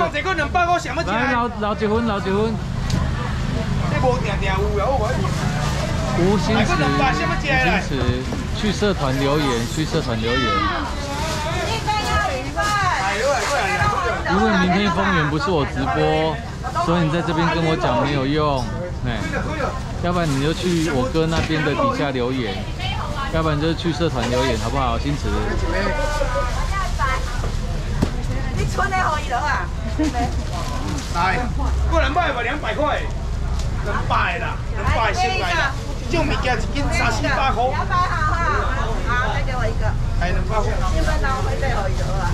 这个200块什么钱？ 来捞一份，捞一份。 这无定定有啊，我吴新池，去社团留言，去社团留言。因为明天丰原不是我直播，所以你在这边跟我讲没有用，哎，要不然你就去我哥那边的底下留言，要不然就是去社团留言，好不好？新池。 你存的可以了啊？ 来，过200吧，200块，200啦，200先来啦。这种物件一斤300-400块。200好哈，好，再给我一个。还200块。你们拿回来可以了啊？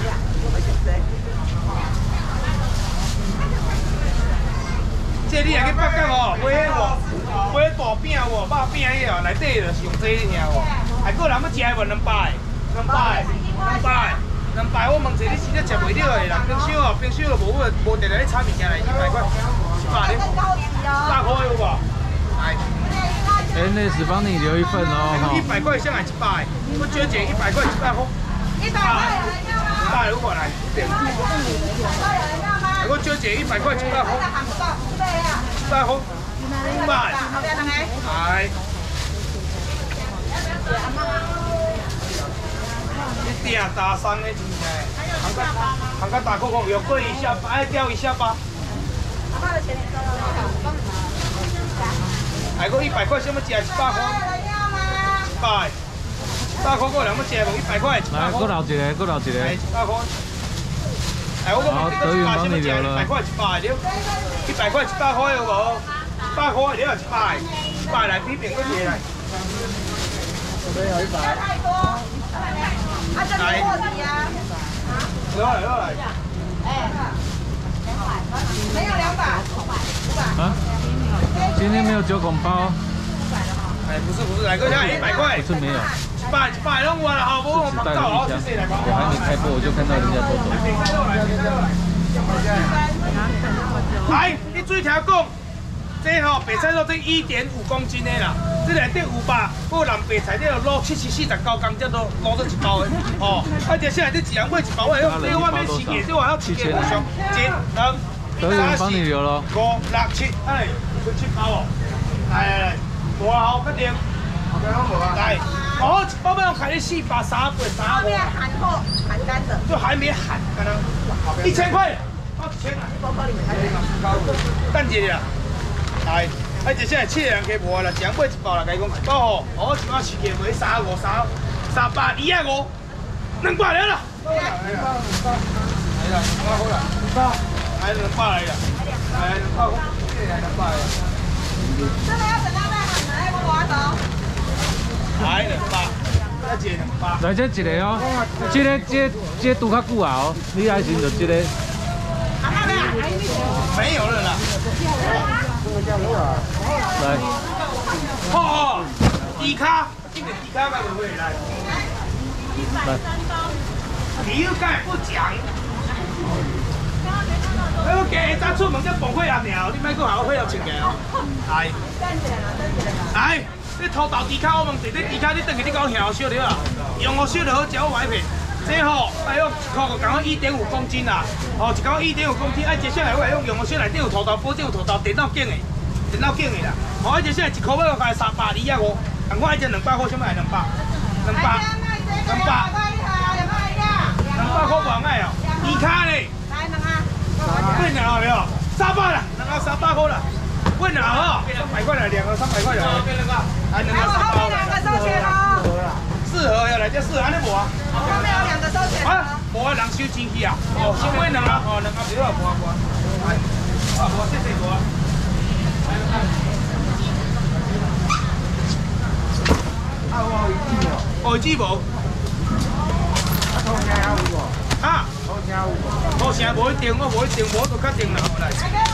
这你来去北港哦，买大饼哦，肉饼迄哦，内底就是用这尔哦。还个人要食的无200，我问者你真正食袂了的啦，冰箱哦，冰箱就无定定咧炒物件来100块，100块有无？来 ，NS 帮你留一份哦。 100块上来100，我少减100块100块。100块有无来？我少减100块100块。100块。100。来。你订大三的真正，行个大扣有贵一下吧，爱掉一下吧。还个100块，什么食100块？100块个人要食无100块100块。 来，搁留一个，搁留一个。 100块。哎，我讲德云帮你留了。100块100了，100块100块有无？100块了100来比平个嘢来。太多。来。来。哎。没有200。 啊？今天没有9孔包。 哎，不是，来个下100块。 不是没有。 100弄完了，好，我们到了，谢谢来帮我。 我还没开播，我就看到人家偷走。 来，你注意听讲，这吼白菜肉这1.5公斤的啦，这内底有吧，个南白菜这个卤749公才都卤到1包的，哦，而且现在这几人买1包，这个外面起价，这我还要起价不上，1、2、3、4、5、6、7，哎，剩7包哦，来，无好，确定，来。哦，1包要开你4把3倍3。后面喊货喊干的，就还没喊，可能1000块，到1000啊。等一下，来，接下来7个人加无啦，一人买1包啦，甲伊讲1包吼，我一包起价卖35、300、250、200了啦。来啦，200好啦，2包，来200来啦，来200好，来200来。真的要等到卖喊的，我拿走。来200，再接200。 来这一个哦，这拄较久啊哦，你爱寻就这个。 没有了啦。 来。 哦，低卡，这个低卡该不会来。 来。 你又敢不讲？我今早出门就崩溃啊鸟，你莫搁下我火药穿个哦。来。你土豆猪脚，我问你，你猪脚你等下你讲香烧了啊？用我烧就好，食我买片。这吼，哎呦，1块讲1.5公斤啦，哦，1块1.5公斤。接下来我用我烧内底有土豆煲，有土豆电脑拣的啦。哦，接下来1块要开300、250，同款这200块，什么来200？200块无爱哦。猪脚嘞？来2啊。贵鸟有没有？300啦，2个300块啦。问了哈，300块了，2个300块了，还2个300块。2个收钱哦。4盒要来这4盒，安尼无啊？后面有2个收钱啊？无啊，人收钱去啊。哦，先买2个，哦2个不要，无。无，谢谢无。外资无？土城有无？啊？土城无一定，我无一定，我就较定啦，来。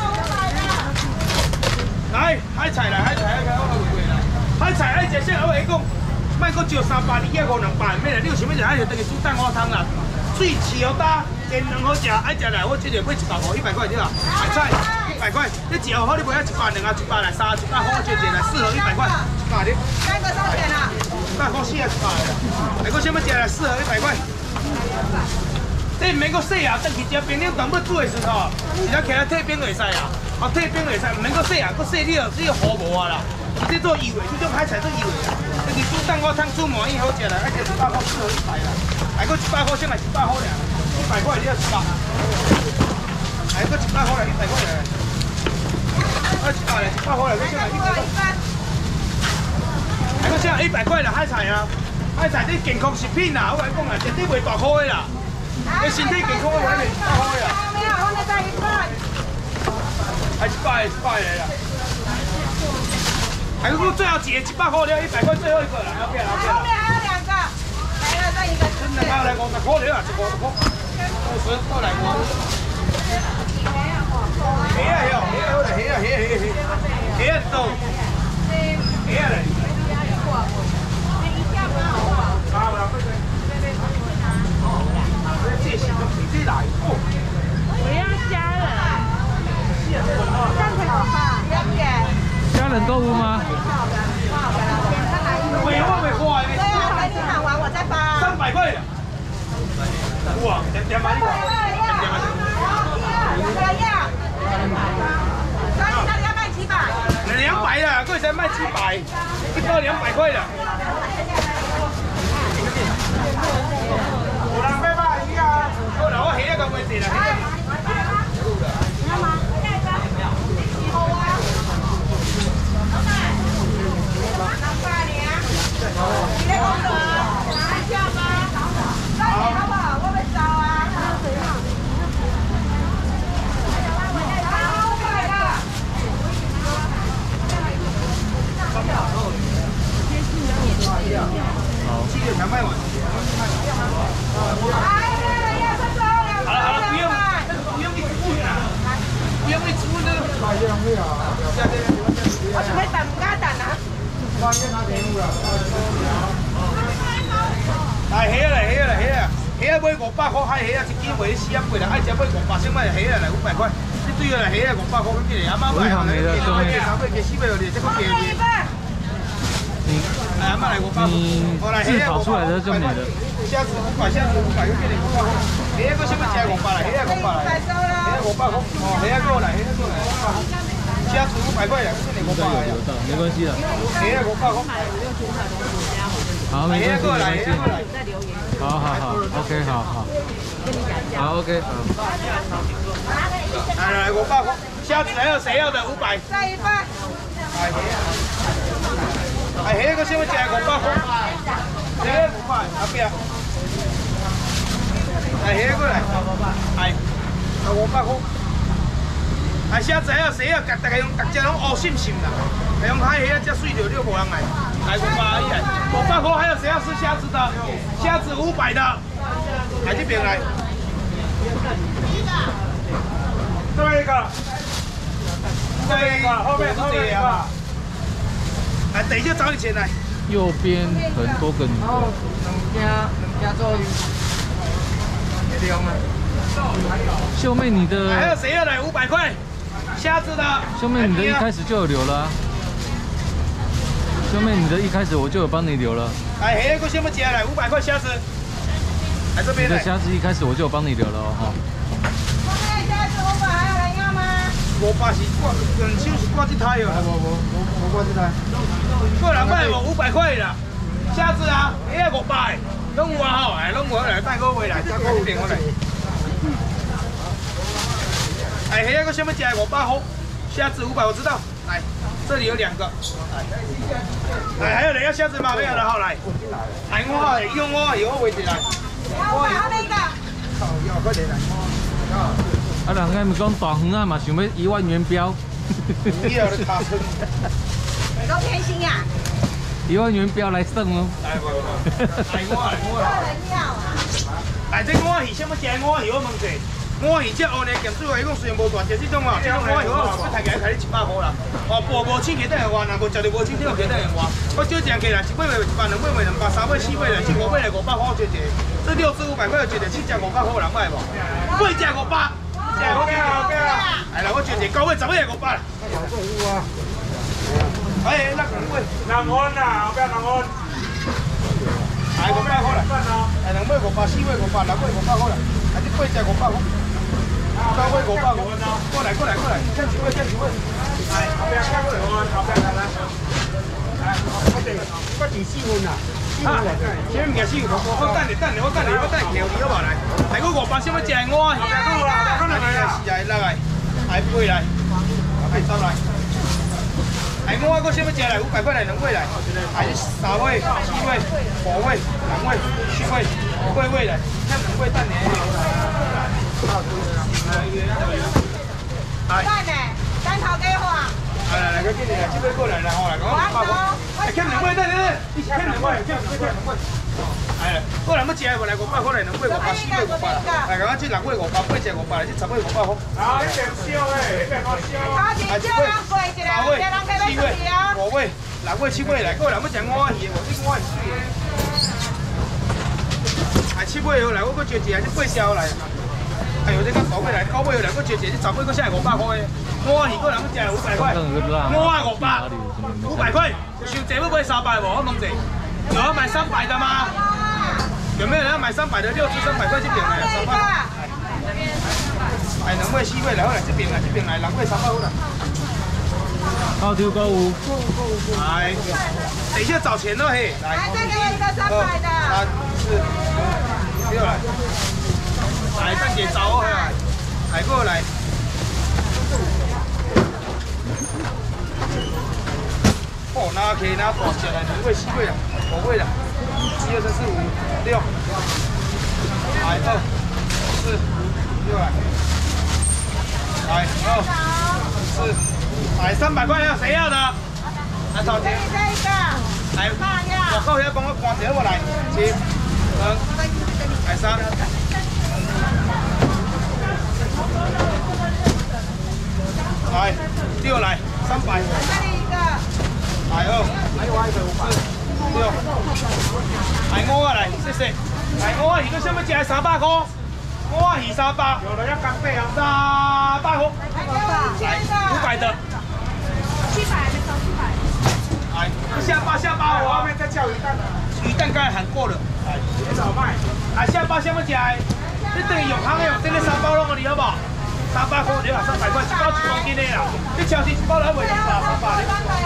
来，海菜来，海菜，海菜爱食啥？我跟你讲，莫搁招300、250、200，免啦。你有想要食海菜，等于煮蛋花汤啦。水烧搭，煎两好食，爱食来，我这个买100块，100块对啦。海菜100块，你1盒好，你买啊100、2个100来，3、100好，我这个来4盒100块，100的。3个收钱啦。100块4个100的啦。还搁想要食来4盒100块。 这免阁洗啊，等去食冰冷冻要煮的时候，是咱起来退冰就会使啊。哦，退冰就会使，免阁洗啊，阁洗你就糊无啊啦。这做油的，这种海菜做油的啦。这是煮蛋我汤煮满以好食啦，而且100块适合100啦。还阁100块，先来100块俩，100块你要100。还阁100块啦，100块俩。啊，100嘞，100块啦，阁先来100块。还阁先来100块啦，海菜啊。海菜这健康食品啦，我来讲啦，绝对袂大块的啦。你身体健康的话，你100块的啦。 没有，我那再100。 还100来啦。还有最后一个100块了，100块最后一个啦，后面后面还有2个，来了这一个。 真的来50块了，150块，50过来我。黑啊哟，黑啊好来，黑啊黑啊黑啊黑，黑啊多，黑啊来。这是都自己来哦。 我要虾仁。这样才好看，要不然。 虾仁购物吗？ 没花没花的。 对啊，等你喊完我再发。 300块的。哇，点买一个。所以他要卖700。200啦，贵才卖700，1包200块的。有人要买鱼啊？好啦，我虾个卖地啦。我准备等加等啊！来虾来虾来虾啊！虾买500块，海虾啊1斤卖400块啦，爱食买500先买虾啊来500块。你对了来虾啊500块，你阿妈买，你这个便宜。来阿妈来500块， 自跑出来的就没了。 虾子500，虾子500，又变成500块。虾个先买食500啦，虾500啦，虾500块，哦，虾过来，虾过来。虾子500块啦，变成500啦。 没关系的。 虾500块。 好，没关系，没关系。好 ，OK， 好。好 ，OK， 好。 来500块，虾子还有谁要的500？ 再1份。 虾个先买食500块，虾500，后边。虾过来，500块。虾子还有谁要？大家用大家拢乌心心啦，用海虾只水着，你无人来，来500以来，500块还有谁要吃虾子的？虾子500的，来这边来。这个，后面这个啊。来，等一下找你钱来。 右边很多个女的。 两做鱼。 秀妹，你的还有谁要来500块？虾子的。 秀妹，你的一开始就有留了、啊。秀妹，你的一开始我就有帮你留了。 来，下个先不接来500块虾子。来这边。 你的虾子一开始我就有帮你留了哦。 后面虾子500还有人要吗 ？500是挂，手是挂这台哦。 我挂这台。 个人买无500块啦。虾子啊，下500，拢有啊吼，哎，拢有来带个回来，再过这边过来。哎，下个先不接500块，虾子500我知道。来，这里有2个。来，还有人要虾子吗？没有了，好来。来我用我以后位置来。 我要那个。 要快点来。 啊，人家咪讲大鱼啊嘛，想要1万元标。 不要的卡车。 都偏心呀。 1万元标来算哦。 来我。 有人要啊。 来这我鱼，什么食我鱼？我问者，我鱼这乌泥咸水话，伊讲虽然无大只，这种哦，这种我鱼我要抬起来开你100块啦。哦，无钱给等下换，若无食着无钱，这个给等下换。我少钱起来，一尾卖100，2尾卖200，3尾4尾来，4尾来500块做一个，这6只500块就一个，7只500块有人买无？8只500，OK。哎啦，我做一个9尾10尾500啦。哎，那2尾。2分啦，后壁2分。哎，500块啦。哎，2尾500，4尾500，6尾500块啦。哎，这 8只500块。3尾500块，过来，看几位。来，后边看过来，后边来。来，我第4分啦。啊，前面4分，我等你，我等你，好无来？来，我500什么只五啊？好啦，是来，来8来，来10来。来五啊，我什么只来？500块来2尾来，来3尾、4尾、5尾、6尾、7尾、8尾来，看2尾等你。来， 单头给我。 来，个今日来，这边过来啦，吼，来，我500块，来欠2尾，等，你欠2尾，欠2尾。哎，过来要吃无？来500块来2尾500，4尾500，来，我这6尾500，8只500，来这10尾500块。啊，你别烧诶，你别搞烧。 好，一只人过一个，一个人给你4尾、5 尾、6尾、7尾来，过来要吃5尾鱼，无这5尾水诶。来7尾好来，我搁招一下，这8只来。哎呦，这个9尾来，9尾来，搁招一下，这10尾搁下来500块诶。5鱼过来要吃500块，500块，伤济要买300无？我问者，有要买300的吗？有没有人要买300的？6只300块这边来，300。哎，2尾、4尾来，好来这边来，2尾300好啦。 好丢购物。 来，等一下找钱了嘿，来。 来，再给我一个300的。 3、4、6来。来，等下找我来，来过来。哦，拿起拿大只来，2尾、4尾啦，5尾啦，1、2、3、4、5、6，来2、4、6来，来2、4，来300块要谁要的？来找钱。 这一个。 来，我到遐帮我关掉我来，7、2、来3。来6来300。来2、4、6，来5啊来，谢谢。来5啊鱼，佮什么价？300块。5啊鱼300。有人要干贝啊？300块。来500的。 700还没收700。 来，下巴我后面再叫鱼蛋。鱼蛋刚才喊过了。来，多少卖？来下巴什么价？你等于永康的哦，这个3包拢给你好不好？300块对啦，300块，1包1公斤的啦。你超市1包来卖200，300的。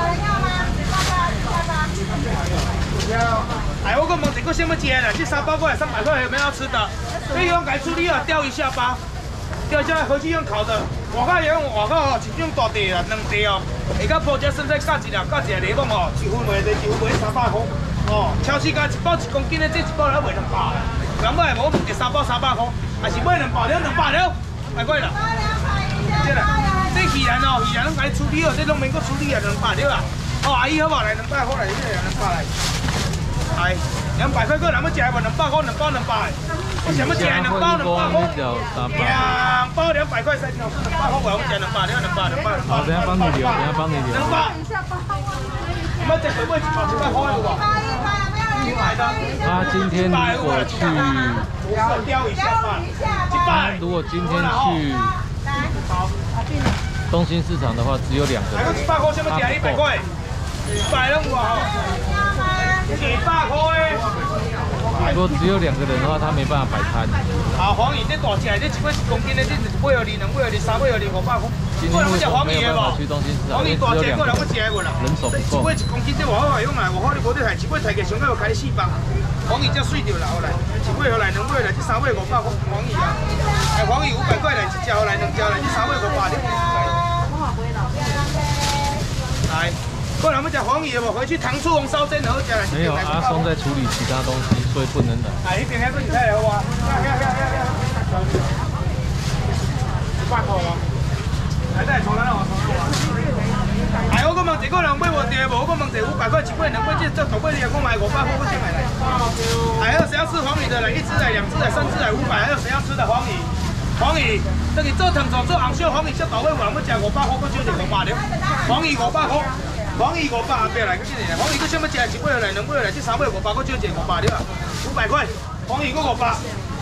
哎，我讲问一个什么价啦？这3包过来300块，有没有要吃的？你用改处理啊，钓一下吧，钓一下回去用烤的。外口用外口哦，一种大地啦，2地哦，下到包只生菜夹一粒，夹一个雷公哦，1分卖1分卖300块。哦，超市价1包1公斤的，这1包来卖200。人买无问题，3包300块，还是买2包了200了，太贵了。这啦，这鱼蛋哦，鱼蛋拢该处理哦，这拢免搁处理啊，200了啦。哦，阿姨好不好？来200块来，这200来。来200块个，人要吃无？200块2包200。我想要吃2包200块。2包200块3条，200块我要吃200了200。 好，等下帮你留 2包。你们这回买1包100块有无？ 他今天如果去，如果今天去东兴市场的话，只有2个人。 100块什么价？100块，100拢有啊，100块。 如果只有2个人的话，他没办法摆摊。 啊，黄鱼这大只，这1尾1公斤的，这1尾2、2尾2、3尾2、500块。 今天为什么没有办法去东兴市场？因为只有2个人，人手不够。 1尾1公斤，这外好用啦，外好你无得抬，1尾抬个上个要开4包。黄鱼才水着啦，好来，1尾好来，2尾来，这3尾500块黄鱼啊。哎，黄鱼500块来，1只好来，2只来，这3尾500了。来，过来我们吃黄鱼无？回去糖醋红烧蒸好吃啦。 没有，阿松在处理其他东西，所以不能来。 哎，那边还是你太好啊！100块咯。来，再重来咯，哎，我讲问一个人买无对无？我讲问一500块1尾2尾，这大尾你我买500块，我先买来。还有谁要吃黄鱼的来？1只来、2只来、3只来500，还有谁要吃的黄鱼？黄鱼，等于做汤做红烧黄鱼，这大尾有人要吃500块，我少一500了。黄鱼500块，黄鱼500后壁来，搁这里，黄鱼搁什么吃？1尾来、2尾来，这3尾500，我少一500了，500块，黄鱼搁500。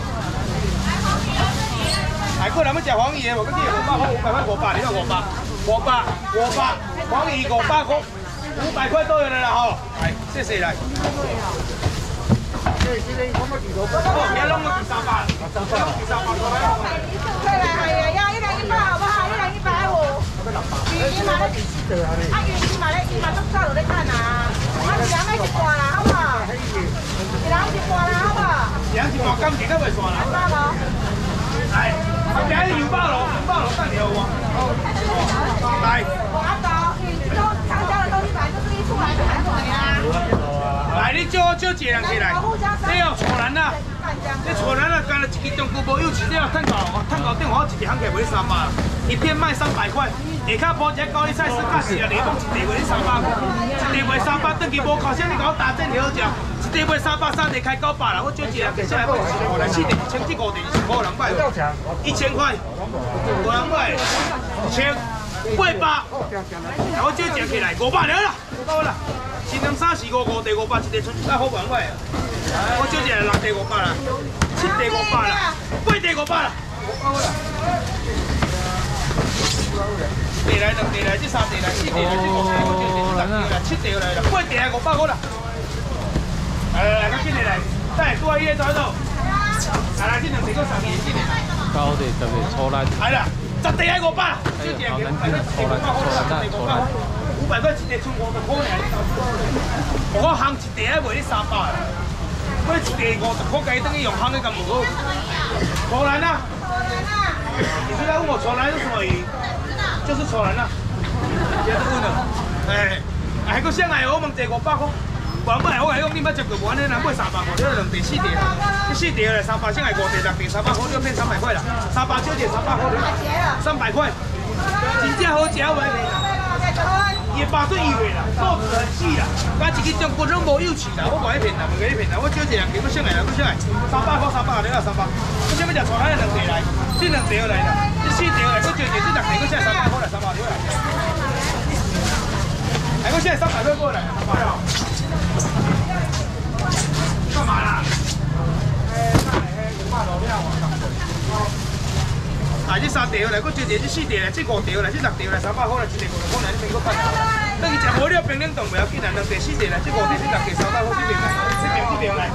来，过来要吃黄鱼的，无搁这500块，500块500，你看500，黄鱼500块，500块都有了啦吼。来，谢谢来。这别弄个第三把，第三把过来。 对了，系啊，要1人100好不好？1人150。鱼嘛咧，鱼嘛都早就咧看啊。啊，一人买一半啦，好不好？一人一半啦，好不好？ 一人一半，感情都袂算啦。 包咯。 来，今日油包咯，等你我。来。 阿宝，你都长交的东西本来就是一出来就很贵啊。 来，你叫一个人起来，你要错人啦。你错人啦，干了一支中古无有钱，你要趁搞电话，我一日行价卖300，一片卖300块。下骹补一个高丽菜丝，假是啊，你讲一地卖你300块，一地卖300，等于无靠啥，你甲我打针好食。一地卖300，三地开900啦，我叫一个人下来买1000来4地1000这5地是无人买，1000块，无人买，1000，800，我叫一个起来500了啦，500啦。1两3、4、5、5地500，一地剩100好无人买。我叫一个6地500啦，7地500啦，8地500啦。地来2地来，这3地来4地来，这5地我叫一个6地来7地来啦，8地来500好啦。来，较紧的来，再多一个左右。来，这2地搁3地紧的。 9地、10地、粗烂。 来啦，10地来500啦， 哎呦，好难听啊！粗烂，粗烂。 500块一地剩50块尔，我行一地还卖你300啦，我一地50块，加等于用行的咁无好。错人啊！你知道问我错人是什么鱼？就是错人啊！别再问了，哎，还佫想来我问地500块，原本我讲你捌接过无？你若买300块，你2地4地，你4地来300，先来5地6地300块，你变300块啦，300少点300块，300块，真正好食袂平啦。 伊肉最油的啦，肚子很细啦，加一支中骨拢无幼齿啦，我袂骗啦，袂给你骗啦，我叫一个人叫我上来啦，我上来300块300，你话300，我想要食错咱2地来，这2地来啦，这4地来，我叫一个这6地，我现在300块来300你来，哎，我现在300块过来，300了，干嘛啦？来这3地来，我叫一个这4地来，这5地来，这6地来300块来，一地50块来，你免搁等。等伊食无了冰冷冻袂要紧啦，2地4地来，这5地这6地300块这边来，这边来。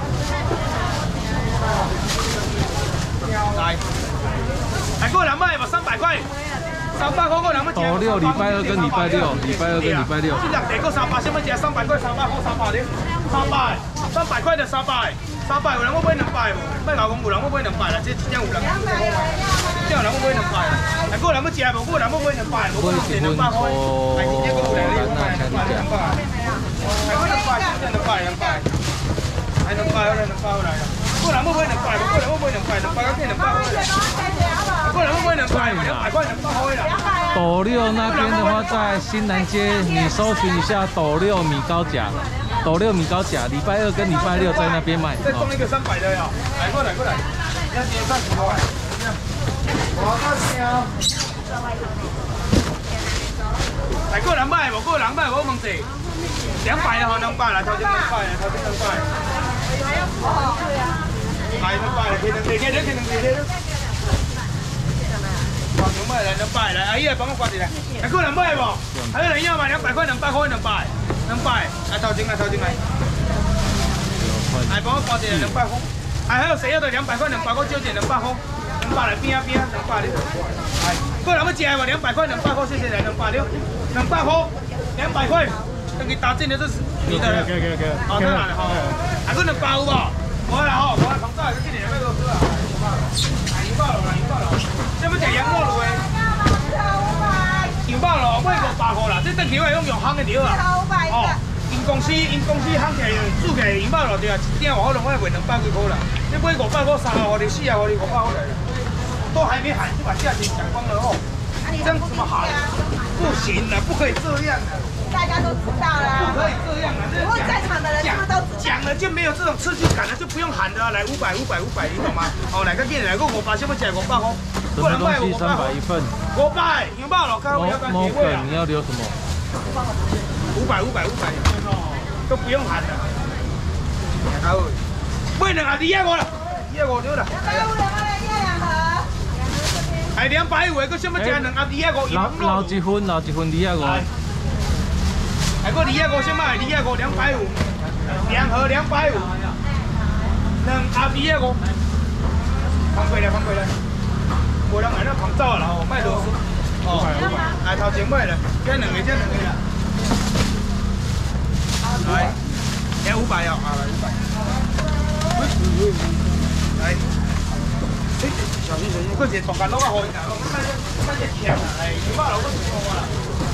来，还过2摆无300块，300块过2摆。 斗六，礼拜2跟礼拜6，礼拜2跟礼拜6。 这6地过300，想要食300块300块300的，300块的300有人要买200无？莫甲我讲有人要买200啦，这一点有人。这有人要买200啦，还有人要食无？有人要买200，无可能是200块。还是这个有人咧买200，还有200，现在200，还200好来啦。有人要买200，无有人要买200，200到变200块啦。有人要买200，200块200块啦。 斗六那边的话，在新南街，你搜寻一下斗六米糕甲。 斗六米糕甲，礼拜2跟礼拜6在那边卖。 再送一个300的哟，来过来，要接30块。我靠天！来过200无？过200无？我问者，200啦吼，200啦，头前200啦，头前200。来200啦，给2地。好，200来200来，阿姨来帮我挂起来。来过200无？还有人要吗？200块200块200。 200，来头前来。来帮我挂一个200块。还有谁要的200块200块，我招一个200块，200来边200的。来，过人要食无？200块200块，谢谢来200了，200块200块，等于打进的这是你的。好，再来吼，还佫200有无？无啦吼，无啦，从早就今年要落去啊。200了，想要食羊肉卤的。 200咯，买500块啦，这等条係用烘的条啊。哦，因公司烘起来煮起来200咯，对啊，一点外可能我卖200几块啦。你买500块350的450的500块来了，都还没喊就把价钱讲光了哦。这样怎么喊？不行了，不可以这样的。 大家都知道啦。 不可以这样啊！ 不过在场的人他们都讲了就没有这种刺激感了，就不用喊的啊。来500，你懂吗？哦，来个店来个500，想要食500块。 什么东西300一份 ？500，牛爆了，看我要干什么？你要留什么 ？500，都不用喊了。好，买250个了，250了。 250盒。 还250个，佮想要食250个？ 捞一份250。 还佮250，想买250，250，2盒250。 阿肥的5，放过来，放过来，无人来那放走啦吼，卖啰嗦。哦，来头前买了，这2个，这2个啦。来，这500哦，啊来500。来，小心小心，嗰隻大間攞啊，開㗎，乜嘢強啊？係200樓嗰條路啊。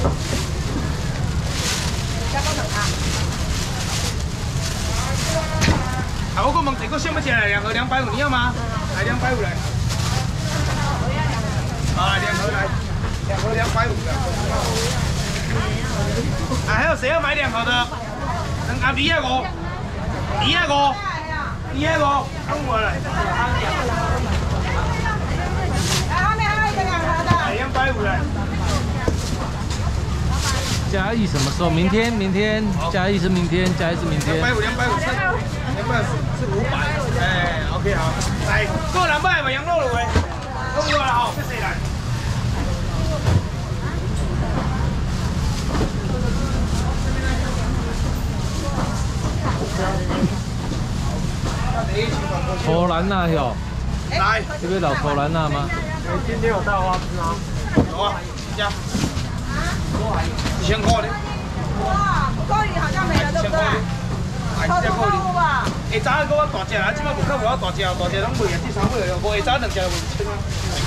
啊，我講問這個什麼價來？2盒250，你要嗎？來250來。啊，2盒來，2盒250的。啊，還有誰要買2盒的？阿2個，2個，2個，跟我來。後面還有一個2盒的。250來。 嘉義什麼時候？明天，嘉義是明天，嘉義是明天。250是500。 哎 ，OK 好，來，個人買咪羊肉了喂，弄過來好，謝謝來。 土蘭娜喲， 來， 這邊老土蘭娜嗎？ 今天有大花枝嗎？ 有啊，加，1000塊的。 哇，高麗好像沒了，對不對？ 係只高麗。下早嗰個大隻啦，即擺無較無大隻，大隻攏賣啊，至少賣了，無下早2隻就賣1000啊。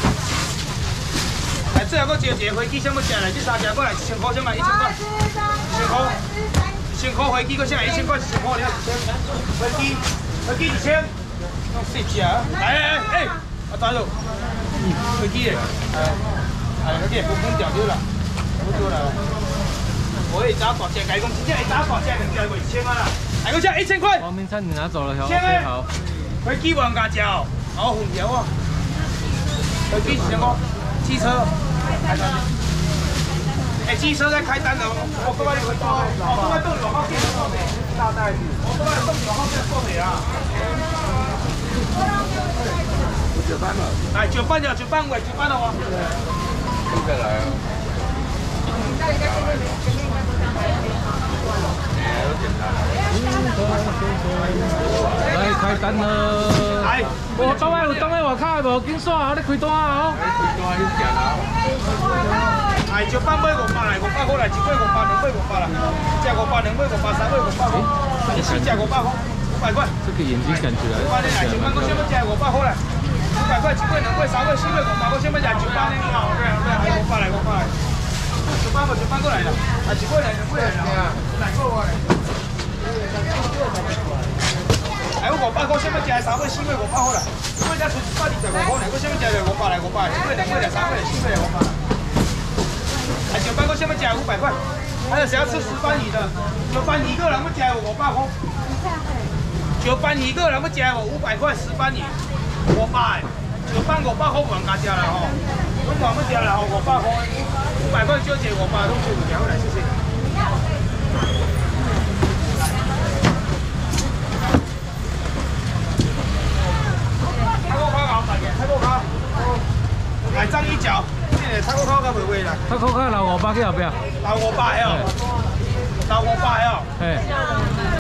來，最後佫招一個飛機，什麼隻來？這3隻過來1000塊，先賣1000塊，1000塊，1000塊飛機，佫先來1000塊，1000塊了，1000飛機1000，弄4隻啊！哎，我打咗，飛機嘅，飛機本掉咗啦，冇咗啦。我下早大隻，計講真正下早大隻2隻賣1000啊啦。來個價1000塊。 黃明餐你拿走了，好，好。 飛機冇人加價，好紅條啊！飛機1000塊，汽車，汽車在開單的，我過來你會到，我過來到6號店做的，大袋子，我過來到6號店做的啊。9班了，來9班了，9班喂，9班了哇！現在來啊！ 來開單了！ 來， 我當下有當下外口的無，緊耍，你開單啊！ 開單要行啊！來9班買500來，500塊來，1買500，2買500啦，1隻500，2買500，3買500塊，你4隻500塊，500塊。 這個眼睛感覺來。 9班來，9班我先買隻500塊來，500塊，1買2買3買4買500，我先買隻9班的，好，對，來500來，500來。9班過來了，啊1買來，2買來啦，來過來。哎，我500塊先買隻3買4買500塊來，我隻出125塊來，我先買隻500來，500來，1買2買3買4買500來。哎，9班我先買隻500塊，還有誰要吃10班魚的？9班一個人要隻500塊。9班一個人要隻500塊10班魚，500，9班500塊無人加隻啦吼，我冇乜隻啦吼，500塊，500塊就隻500，都是5條來，謝謝。泰國烤牛排嘅，泰國烤，來章魚腳，這個泰國烤較袂味啦。 泰國烤老500去後邊。 老500哦，老500哦。 嘿。